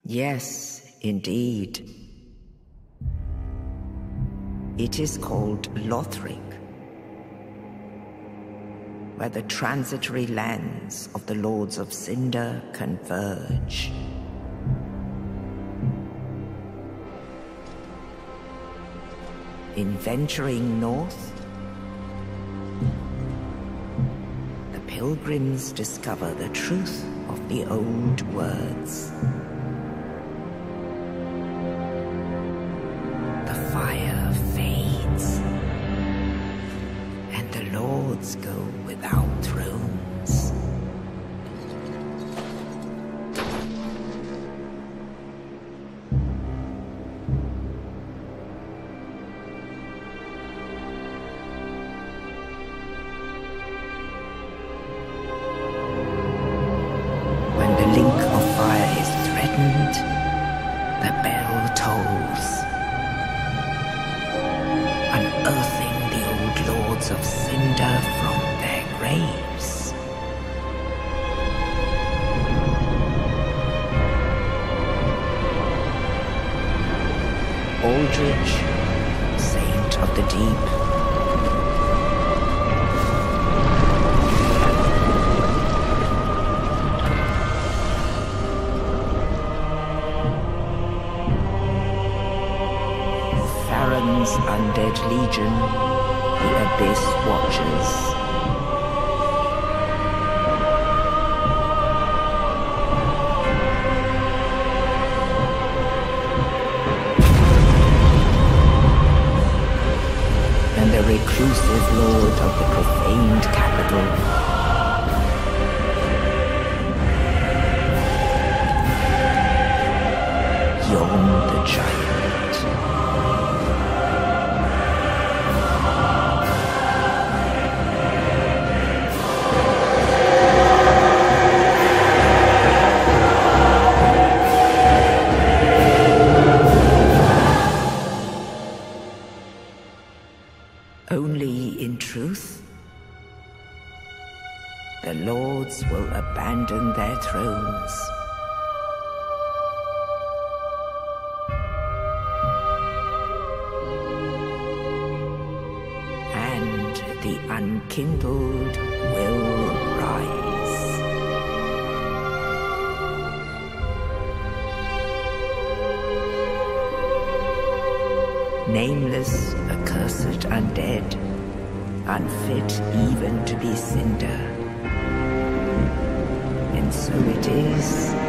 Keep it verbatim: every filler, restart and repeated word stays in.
Yes, indeed. It is called Lothric, where the transitory lands of the Lords of Cinder converge. In venturing north, the pilgrims discover the truth of the old words. The fire fades, and the lords go without thrones. When the link of fire is threatened, the bell tolls, unearthing the old lords of Cinder from their graves. Aldrich, saint of the deep, Farron's undead legion, the Abyss Watchers. And the reclusive lord of the profaned capital, Yhorm the Giant. Only in truth, the lords will abandon their thrones. And the unkindled will rise. Nameless, accursed undead, unfit even to be Cinder. And so it is